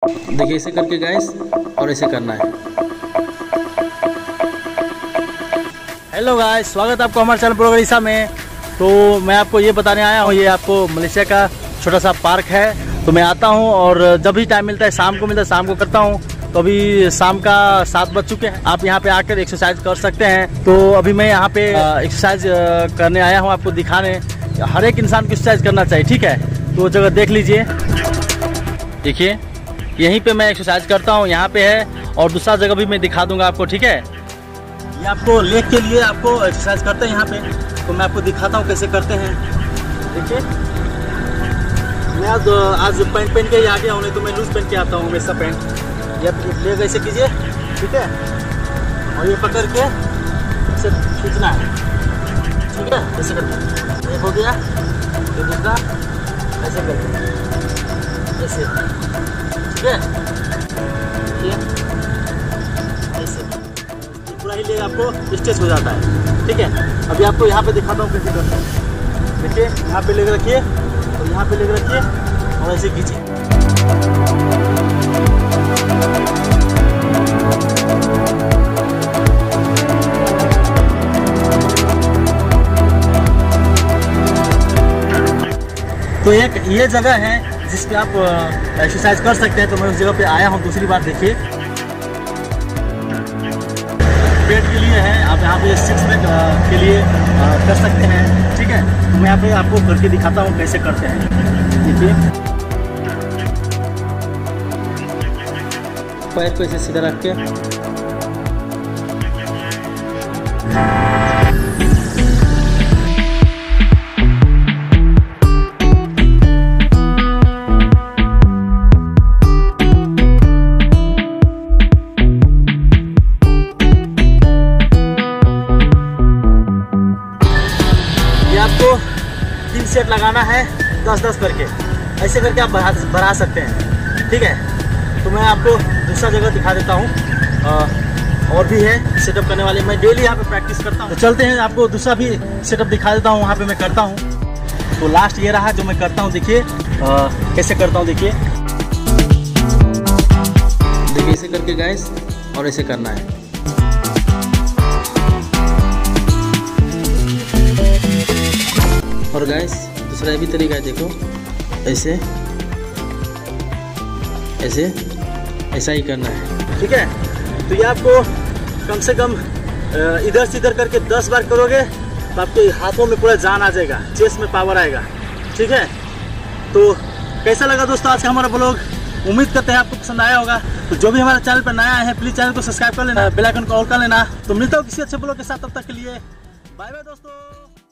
देखिए ऐसे करके गाइस, और ऐसे करना है। हेलो गाइस, स्वागत है आपको हमारे चैनल प्रोग्रेसा में। तो मैं आपको ये बताने आया हूँ, ये आपको मलेशिया का छोटा सा पार्क है। तो मैं आता हूँ और जब भी टाइम मिलता है, शाम को मिलता है, शाम को करता हूँ। तो अभी शाम का 7 बज चुके हैं। आप यहाँ पे आकर एक्सरसाइज कर सकते हैं। तो अभी मैं यहाँ पे एक्सरसाइज करने आया हूँ, आपको दिखाने। हर एक इंसान को एक्सरसाइज करना चाहिए, ठीक है। तो वो जगह देख लीजिए, देखिए यहीं पे मैं एक्सरसाइज करता हूँ, यहाँ पे है। और दूसरा जगह भी मैं दिखा दूंगा आपको, ठीक है। ये आपको लेक के लिए आपको एक्सरसाइज करते हैं यहाँ पे। तो मैं आपको दिखाता हूँ कैसे करते हैं। देखिए मैं आज पैंट पहन के ही आ गया हूँ, नहीं तो मैं लूज पहन के आता हूँ वैसा पैंट। ये लेग ऐसे कीजिए, ठीक है। और ये पकड़ के इसे खींचना है, ठीक है। ऐसे करके एक हो गया, ये दूसरा ऐसे करके ऐसे, ठीक है। ऐसे पूरा ही लेग आपको स्ट्रेच हो जाता है, ठीक है। अभी आपको यहाँ पे दिखाता हूँ कैसे करते हैं। देखिए यहाँ पे लेग रखिए और यहाँ पे लेग रखिए और ऐसे खींचिए। तो एक ये जगह है जिस पे आप एक्सरसाइज कर सकते हैं। तो मैं उस जगह पे आया हूँ दूसरी बार। देखिए पेट के लिए है, आप यहाँ पे 6 पैक के लिए कर सकते हैं, ठीक है। तो मैं यहाँ पे आपको करके दिखाता हूँ कैसे करते हैं। देखिए पैर को ऐसे सीधा रख के आपको 3 सेट लगाना है, 10-10 करके। ऐसे करके आप बढ़ा सकते हैं, ठीक है। तो मैं आपको दूसरा जगह दिखा देता हूँ, और भी है सेटअप करने वाले। मैं डेली यहाँ पे प्रैक्टिस करता हूँ। तो चलते हैं, आपको दूसरा भी सेटअप दिखा देता हूँ, वहाँ पे मैं करता हूँ। तो लास्ट ये रहा जो मैं करता हूँ। देखिए कैसे करता हूँ, देखिए ऐसे करके गाइस, और ऐसे करना है। और गाइस दूसरा भी तरीका है, देखो ऐसे ऐसे ऐसा ही करना है, ठीक है। तो ये आपको कम से कम इधर से इधर करके 10 बार करोगे तो आपके हाथों में पूरा जान आ जाएगा, चेस्ट में पावर आएगा, ठीक है। तो कैसा लगा दोस्तों आज का हमारा ब्लॉग? उम्मीद करते हैं आपको पसंद आया होगा। तो जो भी हमारे चैनल पर नया है, प्लीज चैनल को सब्सक्राइब कर लेना, बेल आइकन को ऑल कर लेना। तो मिलता हूँ किसी अच्छे ब्लॉग के साथ, तब तक के लिए बाय बाय दोस्तों।